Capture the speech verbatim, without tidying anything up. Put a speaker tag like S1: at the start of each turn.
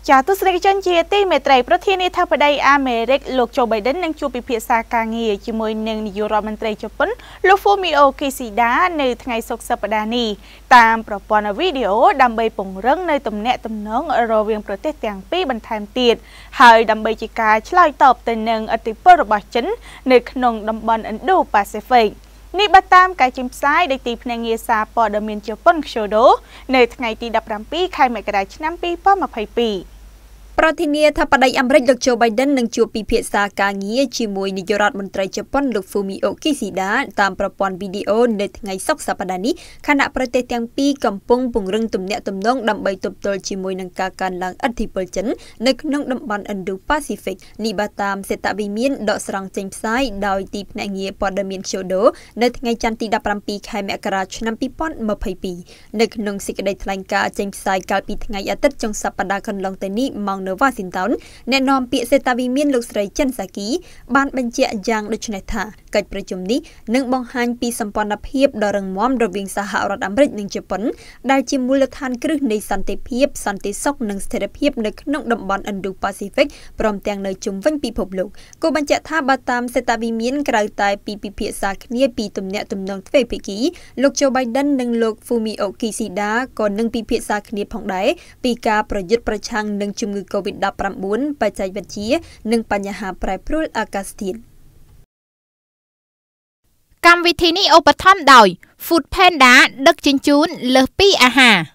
S1: ចាទស្សនិកជនជាទីមេត្រីប្រធានាធិបតីអាមេរិកលោកโจ Biden នឹងជួបពិភាក្សាការងារជាមួយនឹងនាយករដ្ឋមន្ត្រីជប៉ុនលោក Fumio Kishida នៅថ្ងៃសុក្រសប្តាហ៍នេះតាមប្រព័ន្ធវីដេអូដើម្បីពង្រឹងនៅទំនាក់ទំនងរវាងប្រទេសទាំងពីរបន្ថែមទៀតហើយដើម្បីជាការឆ្លើយតបទៅនឹងឥទ្ធិពលរបស់ចិននៅក្នុងតំបន់ Indo-Pacific នេះបើតាមការចេញផ្សាយដោយទីភ្នាក់ងារសារព័ត៌មានជប៉ុន Kyodo នៅថ្ងៃទីដប់ប្រាំពីរខែមករាឆ្នាំពីរពាន់ម្ភៃពីរប្រធានាធិបតីអាមេរិកលោកโจ Biden នឹងជួបពិភាក្សាការងារជាមួយនាយករដ្ឋមន្ត្រីជប៉ុនលោក Fumio Kishida តាមប្រព័ន្ធវីដេអូនៅថ្ងៃសុក្រសប្តាហ៍នេះខណៈប្រទេសទាំងពីរកំពុងពង្រឹងទំនាក់ទំនងដើម្បីទប់ទល់ជាមួយនឹងការកើនឡើងឥទ្ធិពលចិននៅក្នុងតំបន់ Indo-Pacific នេះបើតាមសេតវិមានដកស្រង់ចេញផ្សាយដោយទីភ្នាក់ងារព័ត៌មាន Kyodo នៅថ្ងៃច័ន្ទទីដប់ប្រាំពីរខែមករាឆ្នាំពីរពាន់ម្ភៃពីរនៅក្នុងសេចក្តីថ្លែងការណ៍ចេញផ្សាយកាលពីថ្ងៃអាទិត្យចុងសប្តាហ៍កន្លងទៅនេះម៉ោងនៅ Washington អ្នកនាំពាក្យសេតវិមានលោកស្រីចិនសាគីបានបញ្ជាក់យ៉ាងដូចនេះថាកិច្ចប្រជុំនេះនឹងបង្ហាញពីសម្ព័ន្ធភាពដ៏រឹងមាំរវាងសហរដ្ឋអាមេរិកនិងជប៉ុនដែលជាមូលដ្ឋានគ្រឹះនៃសន្តិភាពសន្តិសុខនិងស្ថិរភាពនៅក្នុងតំបន់ Indo-Pacific ព្រមទាំងនៅជុំវិញពិភពលោកគូបញ្ជាក់ថាបើតាមសេតវិមានក្រៅតែពីពិភាក្សាគ្នាពីទំនាក់ទំនងទ្វេភាគីលោកโจ Biden និងលោក Fumio Kishida ក៏នឹងពិភាក្សាគ្នាផងដែរពីការប្រយុទ្ធប្រឆាំងនឹងជំងឺ កូវីដ ដប់ប្រាំបួន បច្ចេកវិទ្យានិងបញ្ហាប្រែប្រួលអាកាសធាតុកម្មវិធីនេះឧបត្ថម្ភដោយ Food Panda ដឹកជញ្ជូនលើសពីអាហារ